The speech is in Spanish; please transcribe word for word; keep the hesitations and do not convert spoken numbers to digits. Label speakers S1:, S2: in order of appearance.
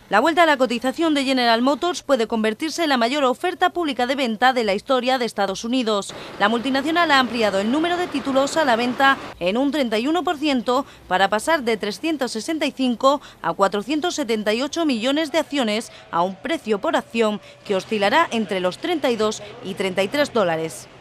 S1: La vuelta a la cotización de General Motors puede convertirse en la mayor oferta pública de venta de la historia de Estados Unidos. La multinacional ha ampliado el número de títulos a la venta en un treinta y uno por ciento para pasar de trescientos sesenta y cinco a cuatrocientos setenta y ocho millones de acciones a un precio por acción que oscilará entre los treinta y dos y treinta y tres dólares.